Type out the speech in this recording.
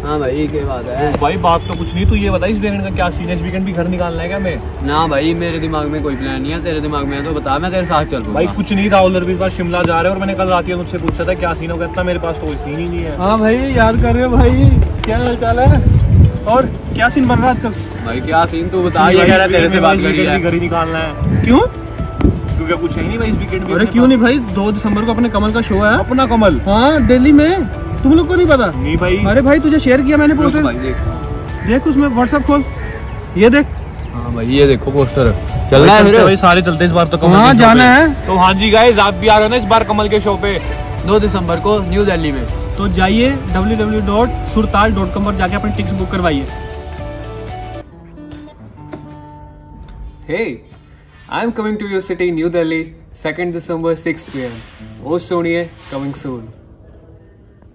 हाँ भाई क्या बात है। भाई बात तो कुछ नहीं, तू ये बता इस वीकेंड का क्या सीन है? इस वीकेंड भी घर निकालना है क्या हमें? ना भाई मेरे दिमाग में कोई प्लान नहीं है, तेरे दिमाग में है तो बता, मैं तेरे साथ चल भाई कुछ नहीं, राहुल भी इस बार शिमला जा रहे हैं और मैंने कल रात ही मुझसे पूछा था क्या सीन होगा, इतना मेरे पास तो कोई सीन ही नहीं है। हाँ भाई याद कर रहे हो भाई, क्या हाल चाल है और क्या सीन बन रहा है आजकल? भाई क्या सीन तू बता, ये कह रहा तेरे से बात करी है। घर ही निकालना है। क्यों? क्योंकि कुछ है नहीं भाई इस वीकेंड में। अरे क्यों नहीं भाई, 2 दिसंबर को अपने कमल का शो है। अपना कमल? हाँ दिल्ली में, तुम लोग को नहीं पता? नहीं भाई। अरे भाई तुझे शेयर किया मैंने पोस्टर, देख उसमें व्हाट्सएप खोल, ये देख। हाँ भाई ये देखो पोस्टर, चलना है फिर भाई, सारे चलते इस बार तो कमल। हाँ जाना है तो हाँ जी गाइस, आप भी आ रहे हो ना इस बार कमल के शो पे 2 दिसंबर को न्यू दिल्ली में। तो जाइए www.surtal.com पर जाके अपनी टिकट्स बुक करवाइए। Hey, I'm coming to your city, New Delhi, 2nd December 6 PM. Oh Sonia, coming soon.